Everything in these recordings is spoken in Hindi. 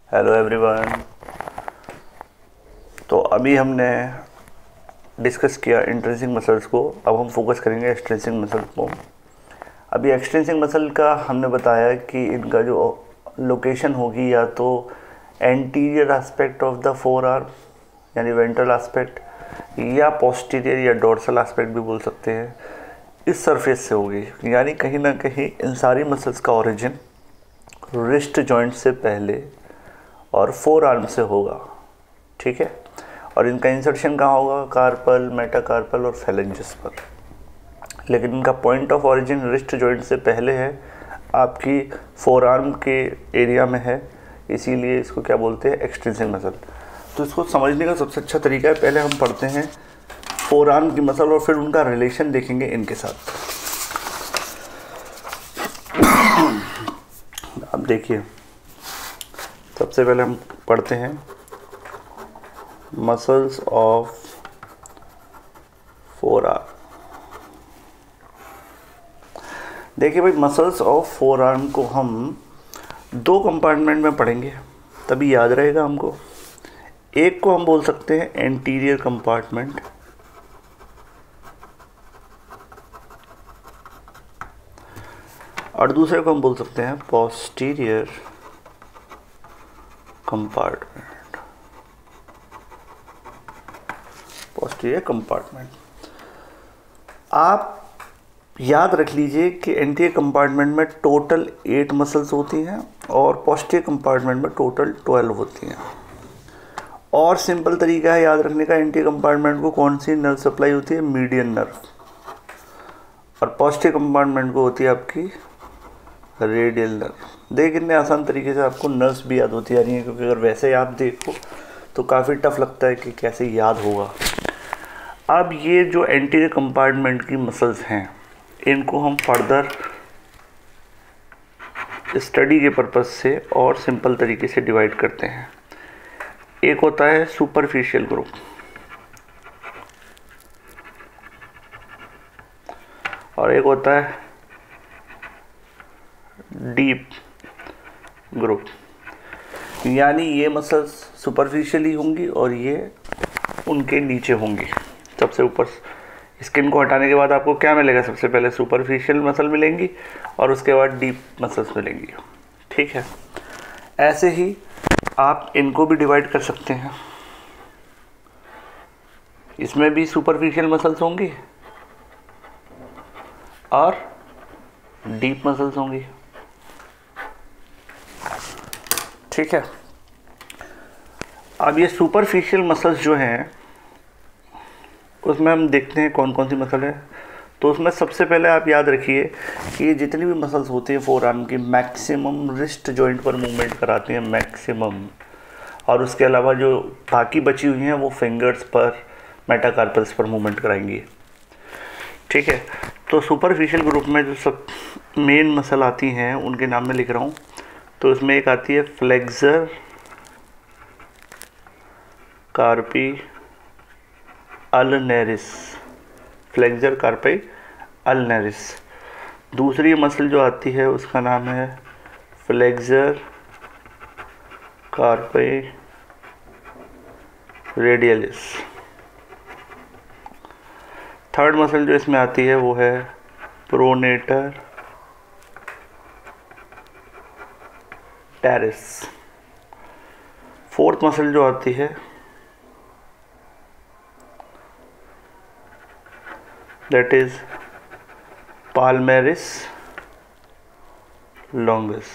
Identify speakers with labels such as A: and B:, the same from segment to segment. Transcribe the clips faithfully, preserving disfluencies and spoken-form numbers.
A: Hello everyone. तो अभी हमने डिस्कस किया इंट्रिंसिक मसल्स को, अब हम फोकस करेंगे एक्सट्रिंसिक मसल को। अभी एक्सट्रिंसिक मसल का हमने बताया कि इनका जो लोकेशन होगी या तो anterior aspect of the forearm यानी वेंट्रल एस्पेक्ट, या पोस्टीरियर या डोर्सल एस्पेक्ट भी बोल सकते हैं, इस सरफेस से होगी। यानी कहीं ना कहीं इन सारी मसल्स का ओरिजिन रिस्ट जॉइंट से पहले और फोर आर्म से होगा, ठीक है। और इनका इंसर्शन कहाँ होगा? कार्पल, मेटाकार्पल और फेलेंजिस पर। लेकिन इनका point of origin wrist joint से पहले है, आपकी फोर आर्म के एरिया में है, इसीलिए इसको क्या बोलते हैं? Extrinsic muscle. तो इसको समझने का सबसे अच्छा तरीका है, पहले हम पढ़ते हैं फोर आर्म की मसल और फिर उनका रिलेशन देखेंगे इनके साथ। अब देखिए, सबसे पहले हम पढ़ते हैं मसल्स ऑफ फोर आर्म। देखिए भाई, मसल्स ऑफ फोर आर्म को हम दो कंपार्टमेंट में पढ़ेंगे, तभी याद रहेगा हमको। एक को हम बोल सकते हैं एंटीरियर कंपार्टमेंट, और दूसरे को हम बोल सकते हैं पोस्टीरियर कंपार्टमेंट। पोस्टीरियर कंपार्टमेंट आप याद रख लीजिए कि एंटीरियर कंपार्टमेंट में टोटल एट मसल्स होती हैं और पोस्टीरियर कंपार्टमेंट में टोटल ट्वेल्व होती हैं। और सिंपल तरीका है याद रखने का, एंटीरियर कंपार्टमेंट को कौन सी नर्व सप्लाई होती है? Median nerve. और पोस्टीरियर कंपार्टमेंट को होती है आपकी रेडियल नर्व। देख, कितने आसान तरीके से आपको नर्व्स भी याद होती आ रही हैं, क्योंकि अगर वैसे आप देखो तो काफ़ी टफ लगता है कि कैसे याद होगा। अब ये जो एंटीरियर कंपार्टमेंट की मसल्स हैं, इनको हम फर्दर स्टडी के पर्पज़ से और सिंपल तरीके से डिवाइड करते हैं। एक होता है सुपरफिशियल ग्रुप, और एक होता है डीप ग्रुप। यानी ये मसल्स सुपरफिशियली होंगी और ये उनके नीचे होंगी। सबसे ऊपर स्किन को हटाने के बाद आपको क्या मिलेगा? सबसे पहले सुपरफिशियल मसल मिलेंगी और उसके बाद डीप मसल्स मिलेंगी, ठीक है। ऐसे ही आप इनको भी डिवाइड कर सकते हैं। इसमें भी सुपरफिशियल मसल्स होंगी और डीप मसल्स होंगी, ठीक है। अब ये सुपरफिशियल मसल्स जो हैं, उसमें हम देखते हैं कौन कौन सी मसल है। तो उसमें सबसे पहले आप याद रखिए कि ये जितनी भी मसल्स होती हैं फोर आर्म की, मैक्सिमम रिस्ट जॉइंट पर मूवमेंट कराती हैं, मैक्सिमम। और उसके अलावा जो बाकी बची हुई हैं वो फिंगर्स पर, मेटाकार्पल्स पर मूवमेंट कराएंगी, ठीक है। तो सुपरफिशियल ग्रुप में जो सब मेन मसल आती हैं उनके नाम मैं लिख रहा हूँ। तो इसमें एक आती है फ्लेक्सर कार्पी अल्नरिस, फ्लेक्सर कार्पी अल्नरिस। दूसरी मसल जो आती है उसका नाम है flexor carpi radialis. Third muscle जो इसमें आती है वो है प्रोनेटर टेरिस। फोर्थ मसल जो आती है that is palmaris longus.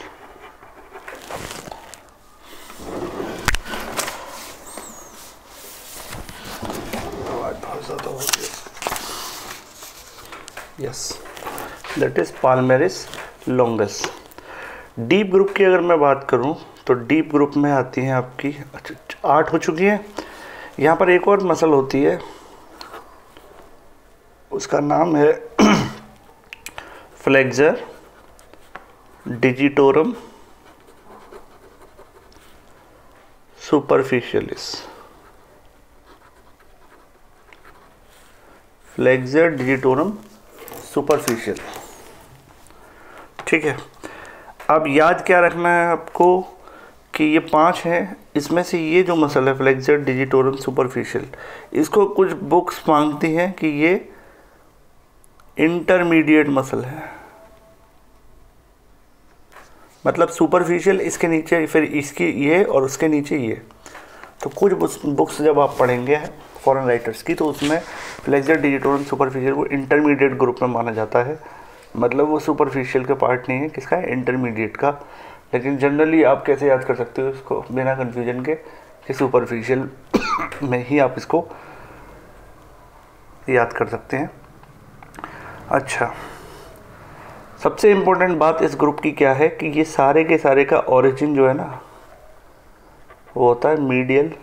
A: Yes, that is palmaris longus. Deep group की अगर मैं बात करूं तो डीप ग्रुप में आती हैं आपकी, अच्छा आठ हो चुकी हैं। यहाँ पर एक और मसल होती है, उसका नाम है flexor digitorum superficialis. Flexor digitorum superficial, ठीक है। अब याद क्या रखना है आपको कि ये पांच हैं, इसमें से ये जो मसल है फ्लेक्सर डिजिटोरम सुपरफिशियल, इसको कुछ बुक्स मांगती हैं कि ये इंटरमीडिएट मसल है, मतलब सुपरफिशियल इसके नीचे, फिर इसकी ये और उसके नीचे ये। तो कुछ बुक्स जब आप पढ़ेंगे फॉरेन राइटर्स की, तो उसमें फ्लेक्सर डिजिटोरम सुपरफिशियल को इंटरमीडिएट ग्रुप में माना जाता है, मतलब वो सुपरफिशियल का पार्ट नहीं है, किसका है, इंटरमीडिएट का। लेकिन जनरली आप कैसे याद कर सकते हो इसको बिना कन्फ्यूजन के कि सुपरफिशियल में ही आप इसको याद कर सकते हैं। अच्छा, सबसे इम्पोर्टेंट बात इस ग्रुप की क्या है कि ये सारे के सारे का ओरिजिन जो है ना, वो होता है मीडियल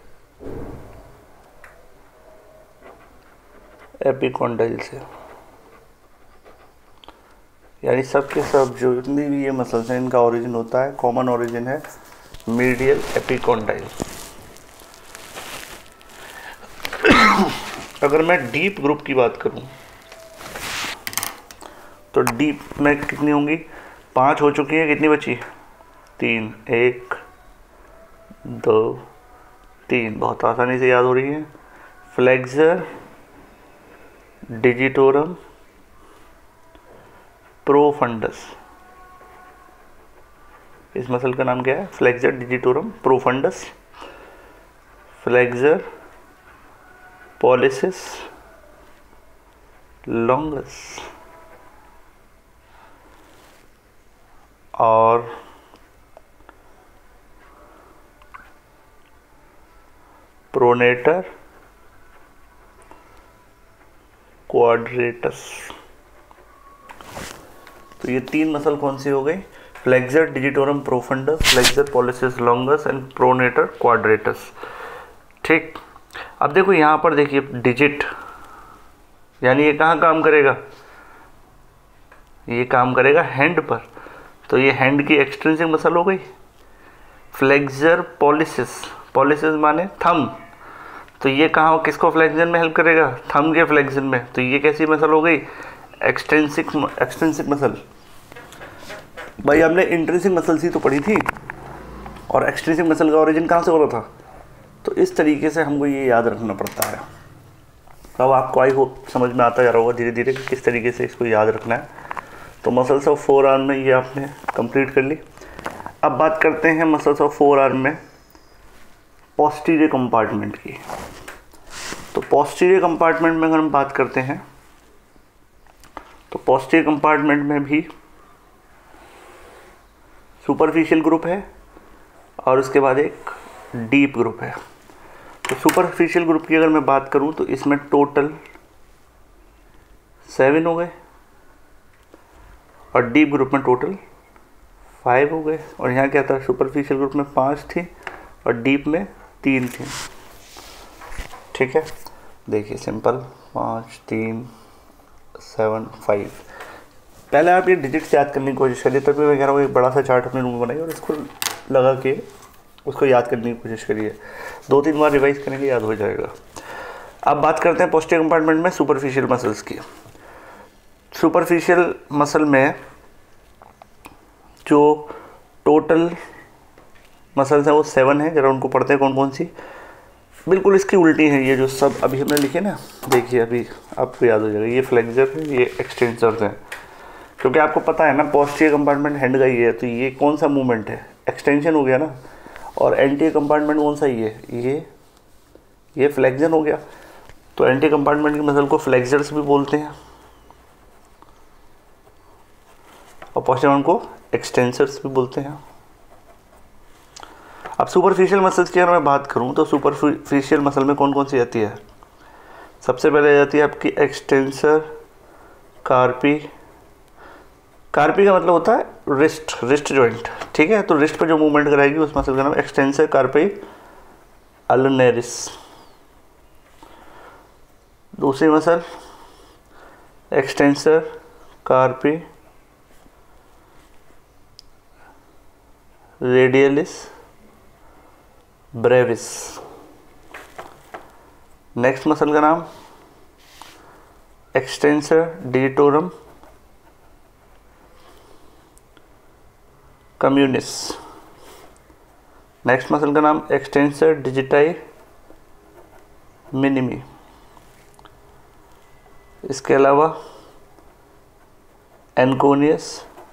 A: एपिकॉन्डाइल से, यानी सब के सब जो जितनी भी ये मसल्स हैं इनका ओरिजिन होता है, कॉमन ओरिजिन है मीडियल एपिकॉन्डाइल। अगर मैं डीप ग्रुप की बात करूं तो डीप में कितनी होंगी, पांच हो चुकी है, कितनी बची, तीन, एक दो तीन, बहुत आसानी से याद हो रही है। फ्लेक्सर डिजिटोरम प्रोफंडस, इस मसल का नाम क्या है, flexor digitorum profundus, flexor pollicis longus और प्रोनेटर क्वाड्रेटस। तो ये तीन मसल कौन सी हो गई, flexor digitorum profundus, flexor pollicis longus and pronator quadratus. ठीक, अब देखो यहाँ पर देखिए डिजिट, यानी ये कहाँ काम करेगा, ये काम करेगा हैंड पर, तो ये हैंड की एक्सट्रिंसिक मसल हो गई। फ्लेक्सर पॉलिसिस, पॉलिसिस माने थंब, तो ये कहाँ, किसको फ्लेक्शन में हेल्प करेगा, थंब के फ्लेक्शन में, तो ये कैसी मसल हो गई, एक्सटेंसिक एक्सटेंसिक मसल। भाई हमने इंट्रिंसिक मसल सी तो पढ़ी थी, और एक्सट्रिंसिक मसल का ओरिजिन कहाँ से हो रहा था, तो इस तरीके से हमको ये याद रखना पड़ता है। अब आपको आई होप समझ में आता जा रहा होगा धीरे धीरे कि किस तरीके से इसको याद रखना है। तो मसल्स ऑफ फोर आर्म में ये आपने कंप्लीट कर ली। अब बात करते हैं मसल्स ऑफ फोर आर्म में पोस्टीरियर कंपार्टमेंट की। तो पोस्टीरियर कंपार्टमेंट में अगर हम बात करते हैं तो पोस्टीरियर कंपार्टमेंट में भी सुपरफिशियल ग्रुप है और उसके बाद एक डीप ग्रुप है। तो सुपरफिशियल ग्रुप की अगर मैं बात करूं तो इसमें टोटल सेवन हो गए और डीप ग्रुप में टोटल फाइव हो गए। और यहाँ क्या था, सुपरफिशियल ग्रुप में पांच थी और डीप में तीन थी। ठीक है, देखिए सिंपल, पाँच तीन सेवन फाइव। पहले आप ये डिजिट्स याद करने की कोशिश करिए, तभी मैं कह रहा हूँ एक बड़ा सा चार्ट अपने रूम में बनाइए और इसको लगा के उसको याद करने की कोशिश करिए। दो तीन बार रिवाइज करेंगे, याद हो जाएगा। अब बात करते हैं पोस्टीरियर कंपार्टमेंट में सुपरफिशियल मसल्स की। सुपरफिशियल मसल में जो टोटल मसल्स हैं वो सेवन है। जरा उनको पढ़ते हैं कौन कौन सी। बिल्कुल इसकी उल्टी है ये जो सब अभी हमने लिखे ना, देखिए अभी आपको याद हो जाएगा। ये फ्लेक्सर है, ये एक्सटेंसर्स हैं, क्योंकि आपको पता है ना पोस्टीरियर कंपार्टमेंट हैंड का ही है, तो ये कौन सा मूवमेंट है, एक्सटेंशन हो गया ना। और एंटीरियर कंपार्टमेंट कौन सा ये ये ये फ्लेक्शन हो गया। तो एंटीरियर कंपार्टमेंट की मसल को फ्लेक्सर्स भी बोलते हैं और पोस्टीरियर को एक्सटेंसर्स भी बोलते हैं। अब सुपरफिशियल मसल्स की अगर मैं बात करूं तो सुपरफिशियल मसल में कौन कौन सी आती है। सबसे पहले आ जाती है आपकी एक्सटेंसर कार्पी। कार्पी का मतलब होता है रिस्ट, रिस्ट जॉइंट। ठीक है, तो रिस्ट पर जो मूवमेंट कराएगी उस मसल का नाम एक्सटेंसर कार्पी अल्नरिस। दूसरी muscle extensor carpi radialis brevis. Next muscle का नाम extensor digitorum communis. Next muscle का नाम एक्सटेंसर डिजिटाई मिनिमी। इसके अलावा एनकोनियस,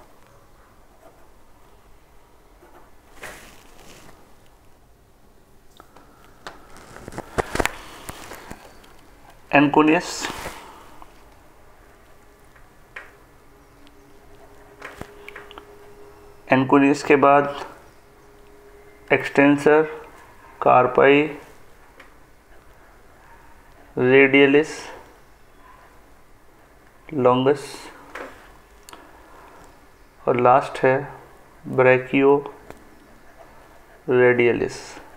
A: एनकोनियस एनकोनियस के बाद एक्सटेंसर कार्पाई रेडियलिस लॉन्गस और लास्ट है ब्रैकियो रेडियलिस।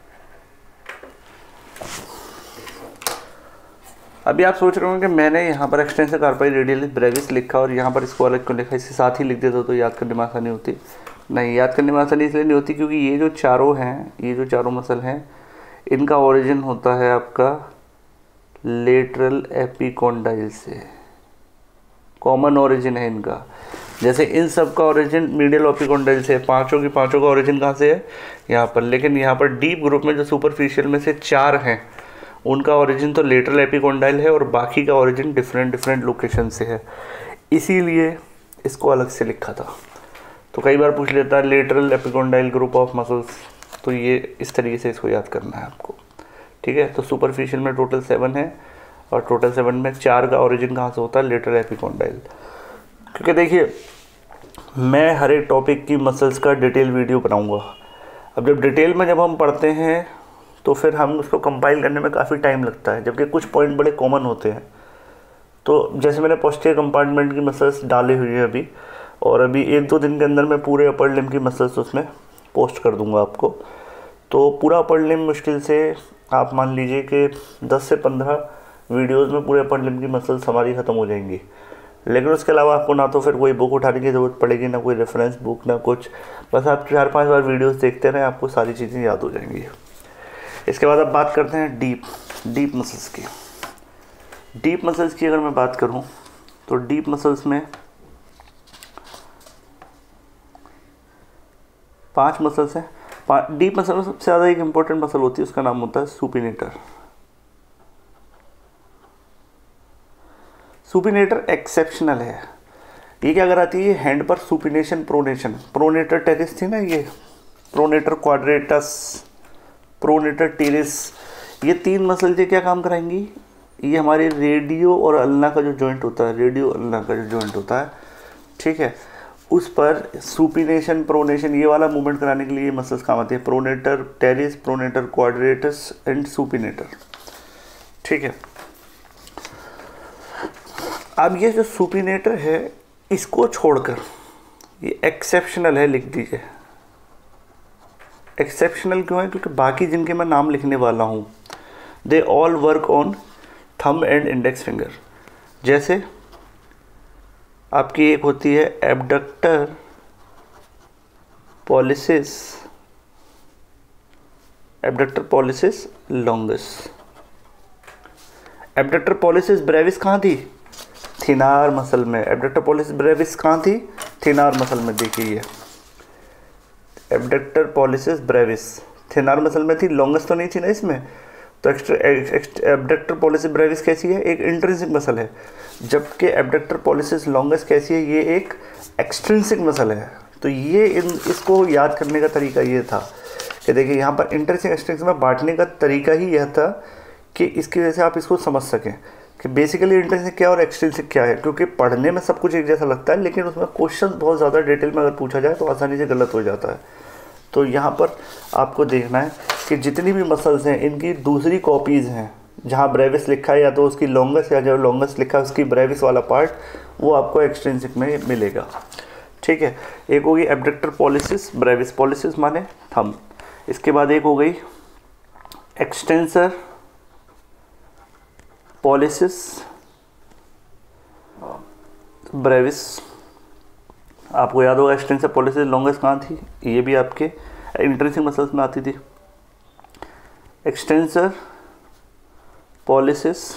A: अभी आप सोच रहे होंगे कि मैंने यहाँ पर एक्सटेंसर कार्पाई रेडियलिस ब्रेविस लिखा और यहाँ पर इसको अलग क्यों लिखा, इसके साथ ही लिख देता तो याद करने में आसानी होती। नहीं, याद करने में आसानी इसलिए नहीं होती क्योंकि ये जो चारों हैं, ये जो चारों मसल हैं, इनका ओरिजिन होता है आपका लेटरल एपिकोंडाइल से, कॉमन ओरिजिन है इनका। जैसे इन सब का ओरिजिन मीडियल एपिकोंडाइल से है, पांचों की पांचों का ओरिजिन कहाँ से है, यहाँ पर। लेकिन यहाँ पर डीप ग्रुप में जो सुपरफिशियल में से चार हैं उनका ओरिजिन तो लेटरल एपिकोंडाइल है और बाकी का ओरिजिन डिफरेंट डिफरेंट लोकेशन से है, इसीलिए इसको अलग से लिखा था। तो कई बार पूछ लेता है lateral epicondyle group of muscles, तो ये इस तरीके से इसको याद करना है आपको, ठीक है। तो सुपरफिशियल में टोटल सेवन है और टोटल सेवन में चार का ओरिजिन कहाँ से होता है, लेटरल एपिकोंडाइल। क्योंकि देखिए मैं हर एक टॉपिक की मसल्स का डिटेल वीडियो बनाऊंगा। अब जब डिटेल में जब हम पढ़ते हैं तो फिर हम उसको कंपाइल करने में काफ़ी टाइम लगता है, जबकि कुछ पॉइंट बड़े कॉमन होते हैं। तो जैसे मैंने पोस्टीरियर कंपार्टमेंट की मसल्स डाली हुई है अभी, और अभी एक दो दिन के अंदर मैं पूरे अपर लिम्ब की मसल्स उसमें पोस्ट कर दूंगा आपको। तो पूरा अपर लिम्ब मुश्किल से आप मान लीजिए कि दस से पंद्रह वीडियोस में पूरे अपर लिम्ब की मसल्स हमारी ख़त्म हो जाएंगी। लेकिन उसके अलावा आपको ना तो फिर कोई बुक उठाने की ज़रूरत पड़ेगी, ना कोई रेफरेंस बुक, ना कुछ, बस आप चार पांच बार वीडियोस देखते रहें, आपको सारी चीज़ें याद हो जाएंगी। इसके बाद अब बात करते हैं डीप डीप मसल्स की। डीप मसल्स की अगर मैं बात करूं तो डीप मसल्स में पांच मसल्स हैं। डीप मसल में सबसे ज़्यादा एक इम्पोर्टेंट मसल होती है, उसका नाम होता है सुपिनेटर। सुपिनेटर एक्सेप्शनल है। ये क्या कराती है, हैंड पर सुपिनेशन प्रोनेशन, प्रोनेटर टेरिस थी ना, ये प्रोनेटर क्वाड्रेटस, प्रोनेटर टेरिस, ये तीन मसल ये क्या काम कराएंगी, ये हमारे रेडियो और अल्ना का जो जॉइंट होता है, रेडियो अल्ना का जो जॉइंट होता है, ठीक है, उस पर सुपिनेशन प्रोनेशन ये वाला मूवमेंट कराने के लिए ये मसल्स काम आती है। Pronator teres, pronator quadratus and supinator, ठीक है। अब ये जो सुपिनेटर है इसको छोड़कर ये एक्सेप्शनल है, लिख दीजिए। एक्सेप्शनल क्यों है, क्योंकि बाकी जिनके मैं नाम लिखने वाला हूँ they all work on thumb and index finger. जैसे आपकी एक होती है abductor pollicis, abductor pollicis longus. Abductor pollicis brevis कहाँ थी, थिनार मसल में। एब्डक्टर पॉलिसिस ब्रेविस कहाँ थी, थिनार मसल में। देखिए abductor pollicis brevis thenar muscle में थी, लॉन्गस तो नहीं थी ना इसमें। तो एब्डक्टर पॉलिसिस ब्रेविस कैसी है, एक इंट्रिंसिक मसल है, जबकि एब्डक्टर पॉलिसिस लॉन्गस कैसी है, ये एक एक्सट्रिंसिक मसल है। तो ये इन इसको याद करने का तरीका ये था कि देखिए यहाँ पर इंट्रिंसिक एक्सट्रिंसिक में बांटने का तरीका ही यह था कि इसकी वजह से आप इसको समझ सकें कि बेसिकली इंट्रिंसिक क्या और एक्सट्रिंसिक क्या है। क्योंकि पढ़ने में सब कुछ एक जैसा लगता है, लेकिन उसमें क्वेश्चन बहुत ज़्यादा डिटेल में अगर पूछा जाए तो आसानी से गलत हो जाता है। तो यहाँ पर आपको देखना है कि जितनी भी मसल्स हैं इनकी दूसरी कॉपीज़ हैं, जहाँ ब्रेविस लिखा है या तो उसकी लॉन्गस, या जो लॉन्गस लिखा है उसकी ब्रेविस वाला पार्ट, वो आपको एक्सट्रिंसिक में मिलेगा, ठीक है। एक होगी एब्डक्टर पॉलिसिस ब्रेविस, पॉलिसिस माने थंब। इसके बाद एक हो गई एक्सटेंसर पॉलिसिस ब्रेविस। आपको याद होगा एक्सटेंसर पॉलिसिस लॉन्गस कहाँ थी, ये भी आपके इंट्रिंसिक मसल्स में आती थी। एक्सटेंसर पॉलिसिस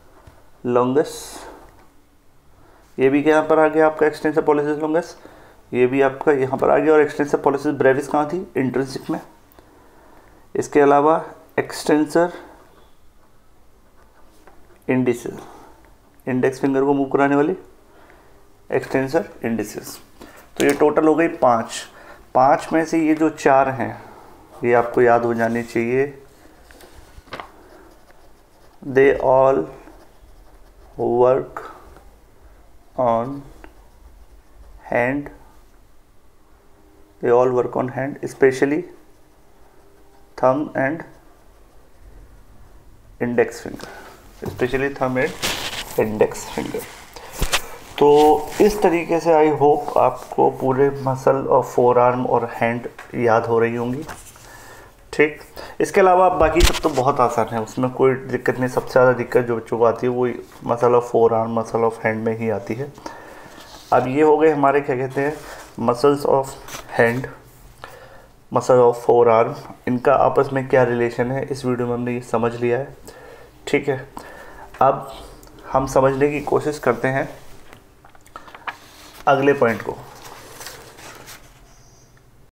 A: लॉन्गस, ये भी क्या पर आ गया आपका एक्सटेंसर पॉलिसिस लॉन्गस, ये भी आपका यहाँ पर आ गया। और एक्सटेंसर पॉलिसिस ब्रेविस कहाँ थी? इंट्रिंसिक में। इसके अलावा एक्सटेंसर इंडिसेस, इंडेक्स फिंगर को मूव कराने वाली एक्सटेंसर इंडिसेस। तो ये टोटल हो गई पाँच। पाँच में से ये जो चार हैं ये आपको याद हो जानी चाहिए। They all work on hand, they all work on hand, especially thumb and index finger, especially thumb and index finger. तो इस तरीके से आई होप आपको पूरे मसल और फोर आर्म और हैंड याद हो रही होंगी। ठीक, इसके अलावा बाकी सब तो बहुत आसान है, उसमें कोई दिक्कत नहीं। सबसे ज़्यादा दिक्कत जो बच्चों को आती है वो muscle of forearm, muscle of hand में ही आती है। अब ये हो गए हमारे क्या कहते हैं muscles of hand, muscle of forearm, इनका आपस में क्या रिलेशन है इस वीडियो में हमने ये समझ लिया है। ठीक है, अब हम समझने की कोशिश करते हैं अगले पॉइंट को।